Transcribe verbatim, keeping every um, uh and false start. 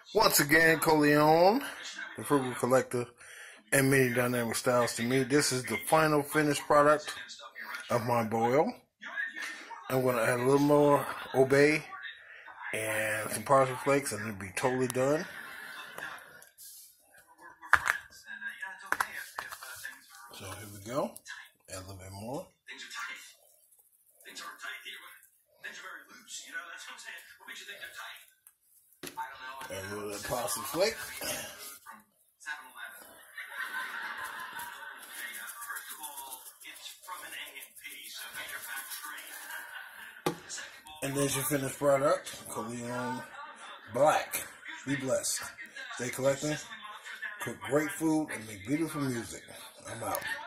Once again, Coleon, the Frugal Collector, and many dynamic styles to me. This is the final finished product of my boil. I'm going to add a little more Obey and some parsley flakes, and it'll be totally done. So here we go. Add a little bit more. Things are tight. Things aren't tight here, but things are very loose. You know, that's what I'm saying. What makes you think they're tight? I don't know. And a little bit of parsley flake. From seven eleven. First of all, it's from an A and P, so manufacturing. And there's your finished product, Coleon Black. Be blessed. Stay collecting, cook great food, and make beautiful music. I'm out.